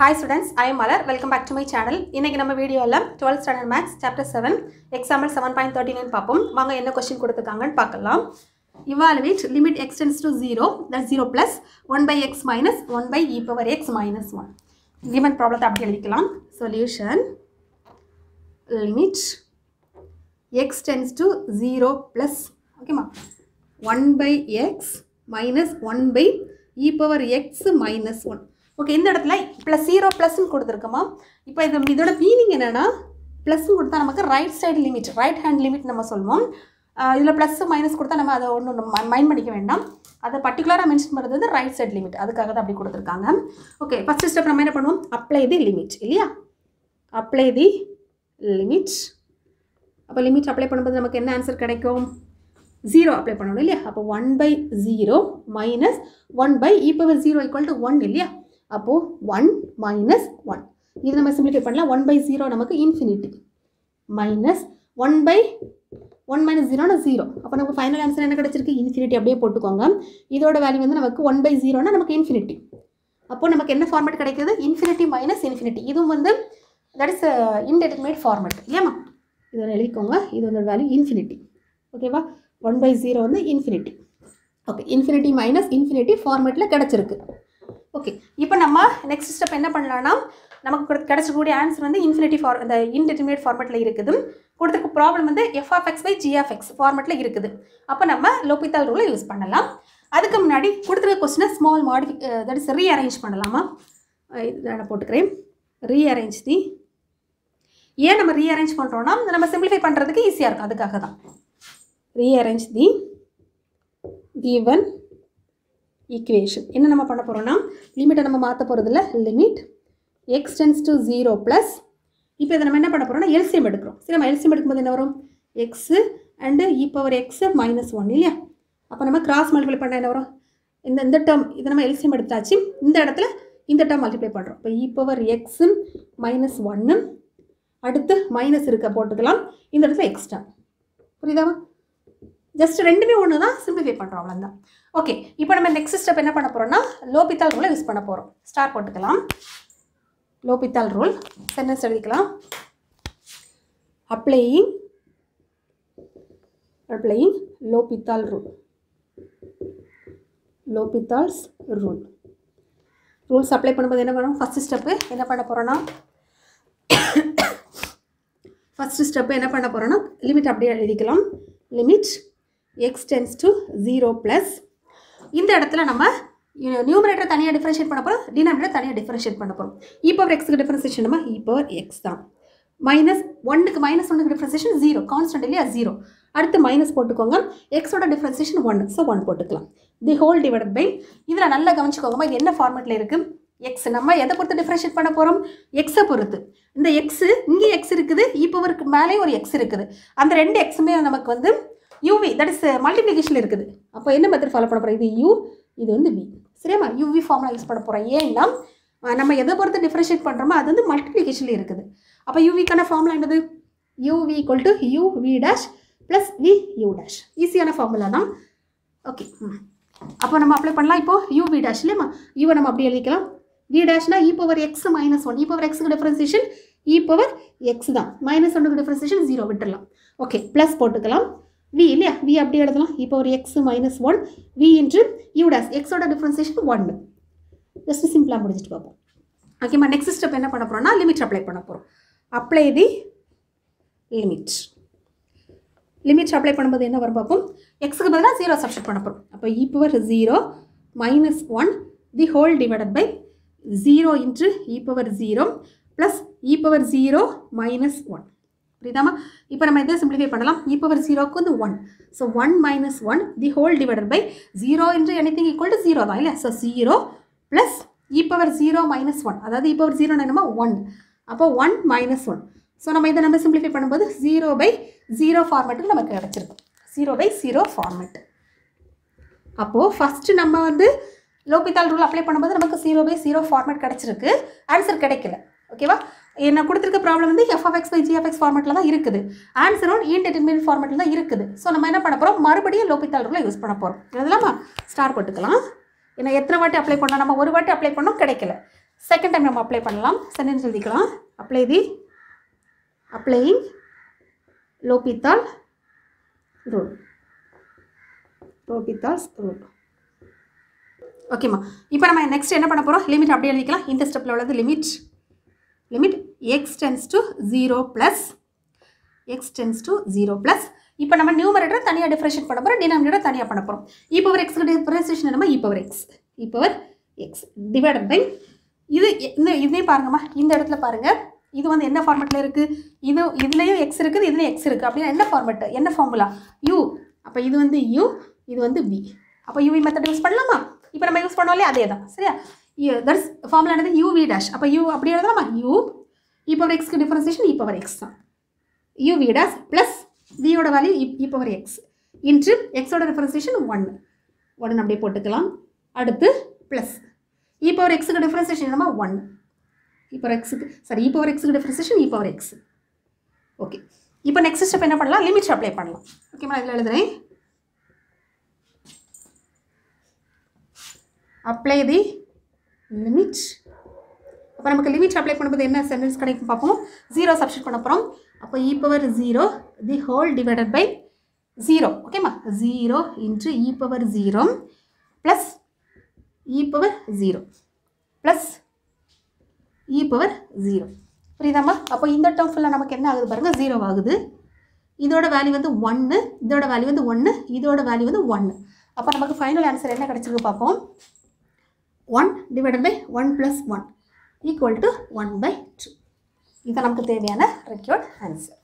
Hi students, I am Malar. Welcome back to my channel. இன்னைக்கு நம்ம வீடியோல 12th standard maths chapter 7 example 7.39 பாப்போம். வாங்க என்ன क्वेश्चन கொடுத்திருக்காங்கன்னு பார்க்கலாம். Evaluate limit x tends to 0, that's 0 plus 1 by x minus 1 by e power x minus 1. Given problem அப்படி எழுதிக்கலாம். Solution limit x tends to 0 plus ஓகேமா 1 by x minus 1 by e power x minus 1. Okay இந்த இடத்துல plus 0 ப்ளஸ்ன்னு கொடுத்துருக்கோமா. இப்போ இதோட meaning என்னென்னா ப்ளஸ்ன்னு கொடுத்தா நமக்கு right side limit, right hand limit நம்ம சொல்லுவோம். இதில் ப்ளஸ் மைனஸ் கொடுத்தா நம்ம அதை ஒன்று மைண்ட் பண்ணிக்க வேண்டாம். அதை பர்டிகுலராக மென்ஷன் பண்ணுறது வந்து ரைட் சைடு லிமிட், அதுக்காக தான் அப்படி கொடுத்துருக்காங்க. ஓகே ஃபஸ்ட்டு ஸ்டெப் நம்ம என்ன பண்ணுவோம், அப்ளை தி லிமிட் இல்லையா, அப்ளை தி லிமிட். அப்போ லிமிட் அப்ளை பண்ணும்போது நமக்கு என்ன ஆன்சர் கிடைக்கும், 0 அப்ளை பண்ணணும் இல்லையா. அப்போ 1 by 0 minus 1 by e power 0 equal to 1 இல்லையா. அப்போ 1 minus 1 இது நம்ம சிம்பிளிஃபை பண்ணலாம். 1 by 0 நமக்கு இன்ஃபினிட்டி மைனஸ் 1 by 1 minus 0னா 0. அப்போ நமக்கு ஃபைனல் ஆன்சர் என்ன கிடைச்சிருக்கு, இன்ஃபினிட்டி அப்படியே போட்டுக்கோங்க. இதோட வேல்யூ வந்து நமக்கு 1 by 0னா நமக்கு இன்ஃபினிட்டி. அப்போ நமக்கு என்ன ஃபார்மேட் கிடைக்குது, இன்ஃபினிட்டி மைனஸ் இன்ஃபினிட்டி. இதுவும் வந்து தட் இஸ் இன்டெர்மினேட் ஃபார்மேட் இல்லையாம்மா. இதை எழுதிக்கோங்க, இது வந்து வேல்யூ இன்ஃபினிட்டி. ஓகேவா, 1 by 0 வந்து infinity. Okay infinity minus infinity ஃபார்மேட்டில் கிடச்சிருக்கு. ஓகே இப்போ நம்ம நெக்ஸ்ட் ஸ்டெப் என்ன பண்ணலாம்னா, நமக்கு கிடைச்சக்கூடிய ஆன்சர் வந்து இன்ஃபினிட்டி இந்த இன்டெர்மினேட் ஃபார்மேட்டில் இருக்குது. கொடுத்துருக்க ப்ராப்ளம் வந்து f(x) by g(x) ஃபார்மேட்டில் இருக்குது. அப்போ நம்ம லோபித்தால் ரூலை யூஸ் பண்ணலாம். அதுக்கு முன்னாடி கொடுத்துருக்க கொஸ்டினை ஸ்மால் தட் இஸ் ரீஅரேஞ்ச் பண்ணலாமா. நான் போட்டுக்கிறேன் ரீஅரேஞ்ச் தி. ஏன் நம்ம ரீஅரேஞ்ச் பண்ணுறோன்னா நம்ம சிம்பிளிஃபை பண்ணுறதுக்கு ஈஸியாக இருக்கும், அதுக்காக தான். Rearrange the given equation. என்ன நம்ம பண்ண போகிறோம்னா, லிமிட்டை நம்ம மாற்ற போகிறதில்ல, limit x tends to 0 plus. இப்போ இதை நம்ம என்ன பண்ண போகிறோம்னா எல்சிஎம் எடுக்கிறோம். சரி நம்ம எல்சிஎம் எடுக்கும்போது என்ன வரும், x and e power x minus 1 இல்லையா. அப்போ நம்ம கிராஸ் மல்டிப்ளை பண்ணால் என்ன வரும், இந்த டேர்ம் இதை நம்ம எல்சிஎம் எடுத்தாச்சு, இந்த இடத்துல இந்த டேர்ம் மல்டிப்ளை பண்ணுறோம். இப்போ இ பவர் எக்ஸு மைனஸ் 1 அடுத்து மைனஸ் இருக்க போட்டுக்கலாம், இந்த இடத்துல எக்ஸ்ட்ரா. புரியுதாவா, ஜஸ்ட் ரெண்டுமே ஒன்று தான், சிம்பிளிஃபை பண்ணுறோம் அவ்வளோதான். ஓகே இப்போ நம்ம நெக்ஸ்ட் ஸ்டெப் என்ன பண்ண போகிறோம்னா லோபித்தால் ரூலை யூஸ் பண்ண போகிறோம். ஸ்டார் போட்டுக்கலாம், லோபித்தால் ரூல் சென்டென்ஸ் எழுதிக்கலாம். Applying L'Hopital rule, L'Hopital's rule. Rules apply பண்ணும்போது என்ன பண்ணணும், ஃபஸ்ட்டு ஸ்டெப்பு என்ன பண்ண போகிறோன்னா லிமிட் அப்படியே எழுதிக்கலாம். Limit x tends to 0 plus. இந்த இடத்துல நம்ம நியூமரேட்டர் தனியாக டிஃபரன்ஷியேட் பண்ண போகிறோம், டினாமினேட்டர் தனியாக டிஃபரன்ஷியேட் பண்ண போகிறோம். இ பவர் எக்ஸுக்கு டிஃபரன்சியேஷன் நம்ம இ பவர் எக்ஸ் தான். மைனஸ் 1க்கு டிஃபரன்சியேஷன் 0 கான்ஸ்டன்ட் இல்லையா 0. அடுத்து மைனஸ் போட்டுக்கோங்க, எக்ஸோட டிஃபரன்சியேஷன் 1 ஸோ 1 போட்டுக்கலாம். The whole divided by. இதில் நல்லா கவனிச்சுக்கோங்கம்மா, இது என்ன ஃபார்மேட்டில் இருக்குது, எக்ஸ் நம்ம எதை பொறுத்து டிஃபரன்ஷியேட் பண்ண போகிறோம், எக்ஸை பொறுத்து. இந்த எக்ஸு இங்கே எக்ஸ் இருக்குது, இ பவருக்கு மேலே ஒரு எக்ஸ் இருக்குது, அந்த ரெண்டு எக்ஸுமே நமக்கு வந்து யூவி தட் இஸ் மல்டிப்ளிகேஷன் இருக்குது. அப்போ என்ன மெத்தட் ஃபாலோ பண்ண போகிறோம், இது யூ இது வந்து வி. சரியாம்மா, யூவி ஃபார்முலா யூஸ் பண்ண போகிறோம். ஏன்னா நம்ம எதை பொறுத்து டிஃபரன்ஷியேட் பண்ணுறோமோ அது வந்து மல்டிப்ளிகேஷனில் இருக்குது. அப்போ யூவிக்கான ஃபார்முலா என்னது, UV equal to U V dash plus V U dash. ஈஸியான ஃபார்முலா தான். ஓகே அப்போ நம்ம அப்ளை பண்ணலாம். இப்போது யூ வி டேஷ் இல்லையம்மா, யூவை நம்ம அப்படி எழுதிக்கலாம். வி டேஷ்னா e power x minus 1, e power எக்ஸுக்கு டிஃபரன்சியேஷன் இ பவர் எக்ஸ் தான், மைனஸ் 1க்கு டிஃபரன்சியேஷன் 0 விட்டுடலாம். ஓகே ப்ளஸ் போட்டுக்கலாம், வி இல்லையா, வி அப்படி எழுதலாம், e power x minus 1 V into U dash, எக்ஸோட டிஃபரன்சியேஷன் 1. ஜஸ்ட் சிம்பிளாக முடிச்சுட்டு பார்ப்போம். ஓகேம்மா நெக்ஸ்ட் ஸ்டெப் என்ன பண்ண போகிறோம்னா லிமிட் அப்ளை பண்ண போகிறோம். அப்ளை தி லிமிட் அப்ளை பண்ணும்போது என்ன வரும் பார்ப்போம், எக்ஸுக்கு பதிலாக 0 சப்ஸ்டிட் பண்ண போகிறோம். அப்போ e power 0 minus 1 the whole divided by 0 into e power 0 plus e power 0 minus 1. புரியுதாமா, இப்போ நம்ம இதை சிம்பிளிஃபை பண்ணலாம். இ பவர் 0க்கு வந்து 1, so 1 minus 1 the whole divided by 0 into anything equal to 0 தான் இல்லையா. So 0 plus e power 0 minus 1, அதாவது இ பவர் 0 என்னமா 1, அப்போ 1 மைனஸ் 1. ஸோ நம்ம இதை நம்ம சிம்பிளிஃபை பண்ணும்போது 0 by 0 ஃபார்மேட்டுக்கு நமக்கு கிடச்சிருக்கு, 0 by 0 ஃபார்மேட். அப்போது ஃபஸ்ட்டு நம்ம வந்து லோபித்தால் ரூல் அப்ளை பண்ணும்போது நமக்கு 0 by 0 ஃபார்மேட் கிடச்சிருக்கு, ஆன்சர் கிடைக்கல. ஓகேவா, என்ன கொடுத்துருக்க ப்ராப்ளம் வந்து f(x) by g(x) ஃபார்மேட்டில் தான் இருக்குது, ஆன்சரும் இன்டெர்மினேட் ஃபார்மேட்டில் தான் இருக்குது. ஸோ நம்ம என்ன பண்ண போகிறோம், மறுபடியும் லோபித்தால் ரூலை யூஸ் பண்ண போகிறோம். அதெல்லாமா ஸ்டார் போட்டுக்கலாம். ஏன்னா எத்தனை வாட்டி அப்ளை பண்ணோம், நம்ம ஒரு வாட்டி அப்ளை பண்ணோம் கிடைக்கல. செகண்ட் டைம் நம்ம அப்ளை பண்ணலாம். சென்டென்ஸ் எழுதிக்கலாம். applying L'Hopital rule. L'Hopital's rule. ஓகேம்மா. இப்போ நம்ம நெக்ஸ்ட் என்ன பண்ண போகிறோம்? லிமிட் அப்படியே எழுதிக்கலாம். இந்த ஸ்டெப்பில் உள்ளது limit x tends to 0 plus இப்போ நம்ம நியூமரேட்டர் தனியாக டிஃபரன்ஷியேட் பண்ண போகிறோம், டினாமினேட்டர் தனியாக பண்ண போகிறோம். e power x டிஃபரன்ஷியேஷன் என்னமா e power x divided by இது இதையும் பாருங்கம்மா. இந்த இடத்துல பாருங்கள், இது வந்து என்ன ஃபார்மெட்டில் இருக்குது? இதுலேயும் எக்ஸ் இருக்குது, இதுலேயும் எக்ஸ் இருக்குது. அப்படின்னா என்ன ஃபார்மெட்டு, என்ன ஃபார்முலா? u. அப்போ இது வந்து u, இது வந்து v. அப்போ uv மெத்தட் யூஸ் பண்ணலாமா? இப்போ நம்ம யூஸ் பண்ணோம்லே அதே தான். சரியா? தட்ஸ் ஃபார்முலா என்னது? uv dash. அப்போ u அப்படி எழுதலாமா? u e power x differentiation e power x தான். uv dash ப்ளஸ் v ஓட value e power x into x ஓட டிஃபரன்ஷியேஷன் 1 அப்படியே போட்டுக்கலாம். அடுத்து plus e power x differentiation என்னமா 1. e power x differentiation e power x. Okay. இப்போ next step என்ன பண்ணலாம்? லிமிட் அப்ளை பண்ணலாம். ஓகேமா? இதில் எழுதுறேன். Apply the limit. அப்போ நமக்கு லிமிட் அப்ளை பண்ணும்போது என்ன சென்டென்ஸ் கிடைக்கும் பார்ப்போம். 0 சப்ஸ்டிட் பண்ண போகிறோம். அப்போ e power 0 the whole divided by 0. ஓகேம்மா? 0 into e power 0 plus e power 0 plus e power 0. புரியுதாம்மா? அப்போ இந்த டேர்ம் ஃபுல்லாக நமக்கு என்ன ஆகுது பாருங்கள், 0 ஆகுது. இதோட வேல்யூ வந்து 1, இதோட வேல்யூ வந்து 1, இதோட வேல்யூ வந்து 1. அப்போ நமக்கு ஃபைனல் ஆன்சர் என்ன கிடைச்சிருக்கு பார்ப்போம். 1 டிவைடட் பை 1 + 1 = 1/2. இதுதான் நமக்கு தேவையான ரெக்யர்ட் ஆன்சர்.